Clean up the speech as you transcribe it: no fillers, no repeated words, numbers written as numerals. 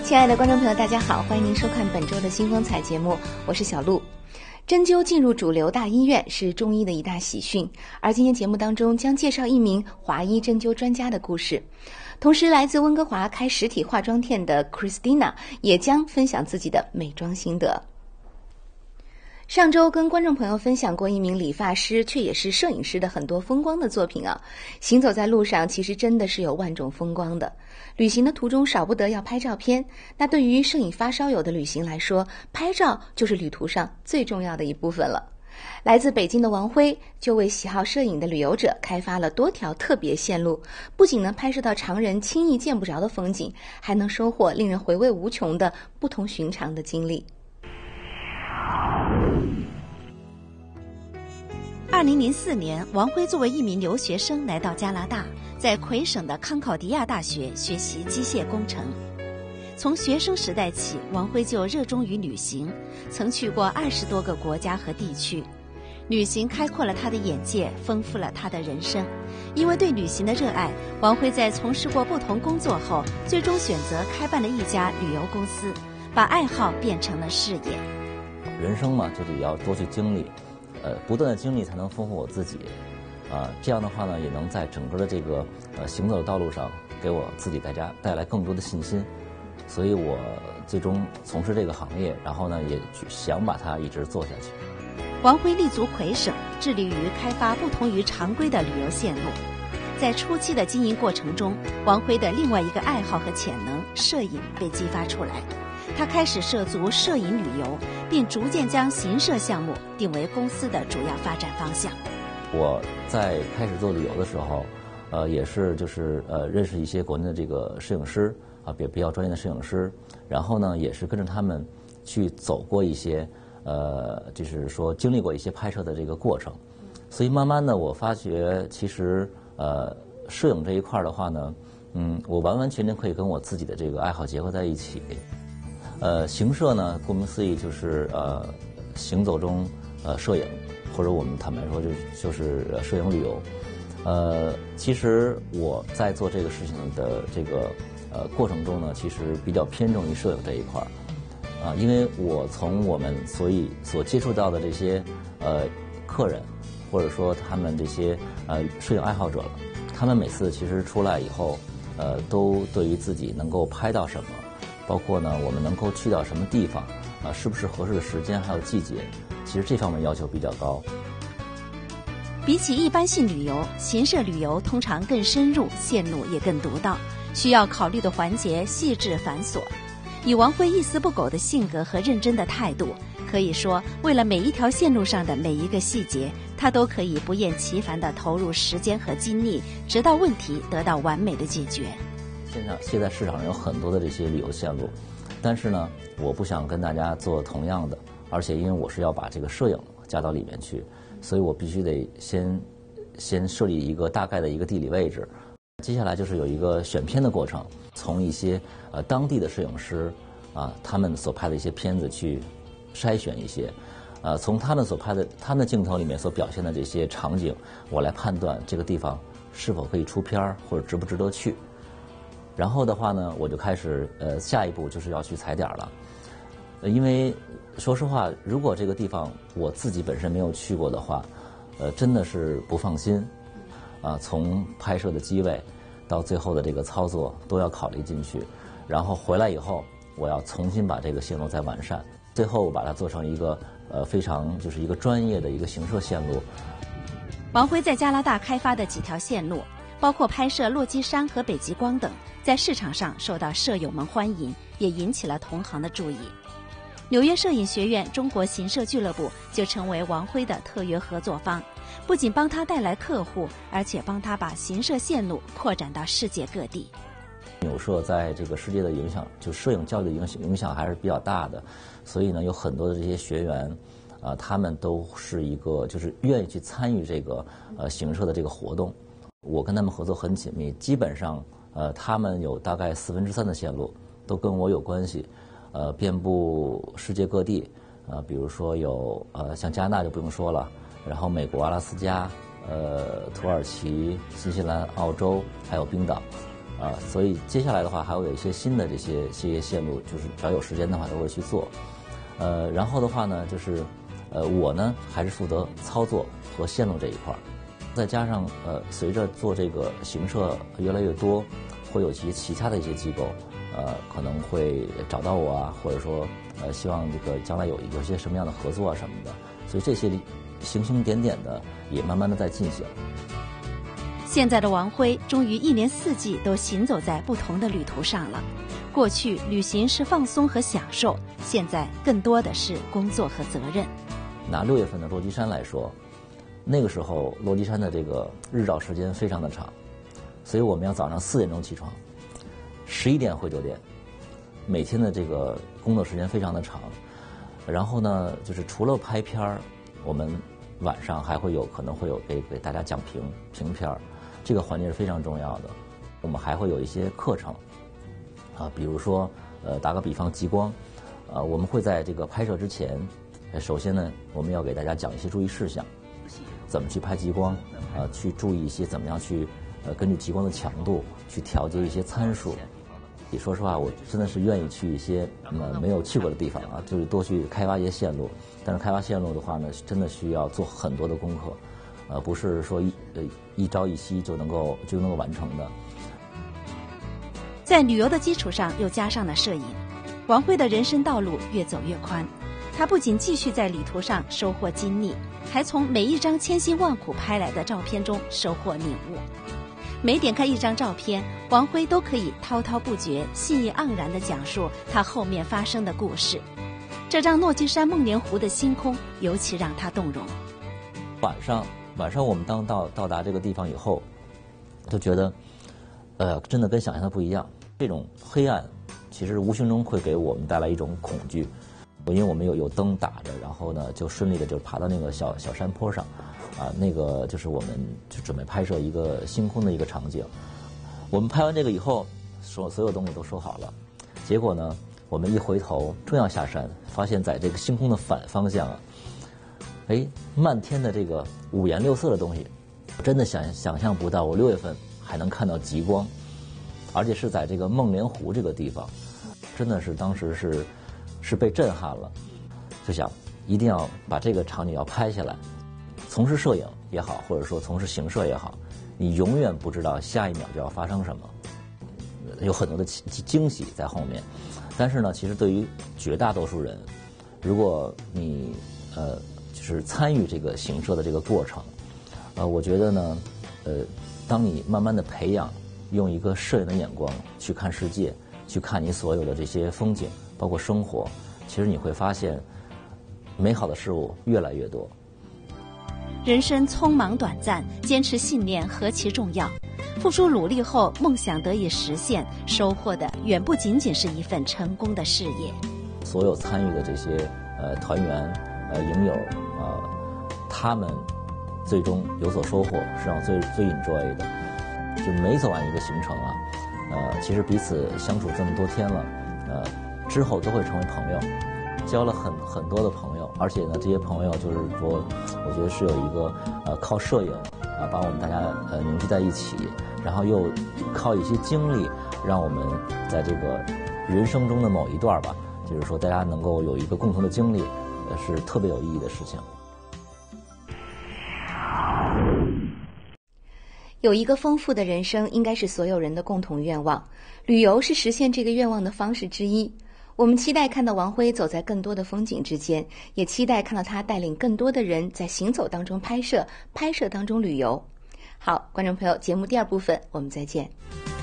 亲爱的观众朋友，大家好，欢迎您收看本周的新风采节目，我是小璐。针灸进入主流大医院是中医的一大喜讯，而今天节目当中将介绍一名华医针灸专家的故事。同时，来自温哥华开实体化妆店的 Christina 也将分享自己的美妆心得。上周跟观众朋友分享过一名理发师却也是摄影师的很多风光的作品啊。行走在路上其实真的是有万种风光的，旅行的途中少不得要拍照片，那对于摄影发烧友的旅行来说，拍照就是旅途上最重要的一部分了。来自北京的王辉就为喜好摄影的旅游者开发了多条特别线路，不仅能拍摄到常人轻易见不着的风景，还能收获令人回味无穷的不同寻常的经历。 2004年，王辉作为一名留学生来到加拿大，在魁省的康考迪亚大学学习机械工程。从学生时代起，王辉就热衷于旅行，曾去过20多个国家和地区。旅行开阔了他的眼界，丰富了他的人生。因为对旅行的热爱，王辉在从事过不同工作后，最终选择开办了一家旅游公司，把爱好变成了事业。 人生嘛，就得要多去经历，不断的经历才能丰富我自己，这样的话呢，也能在整个的这个行走的道路上，给我自己带来更多的信心。所以我最终从事这个行业，然后呢，也想把它一直做下去。 王辉立足魁省，致力于开发不同于常规的旅游线路。在初期的经营过程中，王辉的另外一个爱好和潜能——摄影被激发出来。他开始涉足摄影旅游，并逐渐将行摄项目定为公司的主要发展方向。 我在开始做旅游的时候，也是认识一些国内的这个摄影师啊，比较专业的摄影师，然后呢，也是跟着他们去走过一些就是说经历过一些拍摄的这个过程，所以慢慢的我发觉其实摄影这一块的话呢，我完完全全可以跟我自己的这个爱好结合在一起。行摄呢，顾名思义就是行走中摄影，或者我们坦白说就是摄影旅游。其实我在做这个事情的这个过程中呢，其实比较偏重于摄影这一块儿因为我从我们所接触到的这些客人，或者说他们这些摄影爱好者，他们每次其实出来以后，都对于自己能够拍到什么，包括呢我们能够去到什么地方是不是合适的时间还有季节，其实这方面要求比较高。 比起一般性旅游，行摄旅游通常更深入，线路也更独到，需要考虑的环节细致繁琐。以王辉一丝不苟的性格和认真的态度，可以说为了每一条线路上的每一个细节，他都可以不厌其烦地投入时间和精力，直到问题得到完美的解决。 现在市场上有很多的这些旅游线路，但是呢，我不想跟大家做同样的，而且因为我是要把这个摄影加到里面去，所以我必须得先设立一个大概的一个地理位置。接下来就是有一个选片的过程，从一些当地的摄影师他们所拍的一些片子去筛选一些，从他们的镜头里面所表现的这些场景，我来判断这个地方是否可以出片儿，或者值不值得去。然后的话呢，我就开始下一步就是要去踩点了，因为说实话，如果这个地方我自己本身没有去过的话，真的是不放心从拍摄的机位到最后的这个操作都要考虑进去，然后回来以后我要重新把这个线路再完善，最后我把它做成一个非常就是一个专业的一个行摄线路。 王辉在加拿大开发的几条线路，包括拍摄落基山和北极光等，在市场上受到摄友们欢迎，也引起了同行的注意。纽约摄影学院中国行摄俱乐部就成为王辉的特约合作方，不仅帮他带来客户，而且帮他把行摄线路扩展到世界各地。 纽摄在这个世界的影响，就摄影教育的影响还是比较大的，所以呢，有很多的这些学员他们都是一个就是愿意去参与这个行摄的这个活动。我跟他们合作很紧密，基本上他们有大概3/4的线路都跟我有关系，遍布世界各地，比如说有像加拿大就不用说了，然后美国阿拉斯加、土耳其、新西兰、澳洲还有冰岛， 所以接下来的话还会有一些新的这些线路，就是只要有时间的话都会去做。然后的话呢，就是我呢还是负责操作和线路这一块儿，再加上随着做这个行摄越来越多，会有一些其他的一些机构可能会找到我啊，或者说希望这个将来有些什么样的合作啊什么的，所以这些星星点点的也慢慢的在进行。 现在的王辉终于一年四季都行走在不同的旅途上了。过去旅行是放松和享受，现在更多的是工作和责任。 拿6月份的落基山来说，那个时候落基山的这个日照时间非常的长，所以我们要早上4点钟起床，11点回酒店，每天的这个工作时间非常的长。然后呢，就是除了拍片儿，我们晚上还会可能会有给大家讲评片儿，这个环节是非常重要的。我们还会有一些课程比如说打个比方极光我们会在这个拍摄之前首先呢我们要给大家讲一些注意事项，怎么去拍极光去注意一些怎么样去根据极光的强度去调节一些参数。也说实话，我真的是愿意去一些没有去过的地方就是多去开发一些线路。但是开发线路的话呢，真的需要做很多的功课，不是说一朝一夕就能够完成的。 在旅游的基础上又加上了摄影，王辉的人生道路越走越宽。他不仅继续在旅途上收获经历，还从每一张千辛万苦拍来的照片中收获领悟。每点开一张照片，王辉都可以滔滔不绝、细意盎然地讲述他后面发生的故事。这张落基山梦莲湖的星空尤其让他动容。 晚上我们当到达这个地方以后，就觉得真的跟想象的不一样。这种黑暗其实无形中会给我们带来一种恐惧，因为我们有灯打着，然后呢就顺利的就爬到那个小山坡上那个就是我们就准备拍摄一个星空的一个场景。我们拍完这个以后，所有东西都收好了，结果呢我们一回头正要下山，发现在这个星空的反方向漫天的这个五颜六色的东西，真的想象不到我6月份还能看到极光，而且是在这个梦莲湖这个地方，真的是当时是被震撼了，就想一定要把这个场景要拍下来。从事摄影也好，或者说从事行摄也好，你永远不知道下一秒就要发生什么，有很多的惊喜在后面。但是呢，其实对于绝大多数人，如果你就是参与这个行摄的这个过程，我觉得呢，当你慢慢的培养，用一个摄影的眼光去看世界，去看你所有的这些风景，包括生活，其实你会发现，美好的事物越来越多。 人生匆忙短暂，坚持信念何其重要。付出努力后，梦想得以实现，收获的远不仅仅是一份成功的事业。 所有参与的这些团员营友他们最终有所收获，是让我最 enjoy 的。就每走完一个行程其实彼此相处这么多天了，之后都会成为朋友，交了很多的朋友，而且呢，这些朋友就是说，我觉得是有一个靠摄影把我们大家凝聚在一起，然后又靠一些经历，让我们在这个人生中的某一段吧，就是说大家能够有一个共同的经历，是特别有意义的事情。 有一个丰富的人生，应该是所有人的共同愿望。旅游是实现这个愿望的方式之一。我们期待看到王辉走在更多的风景之间，也期待看到他带领更多的人在行走当中拍摄，拍摄当中旅游。好，观众朋友，节目第2部分我们再见。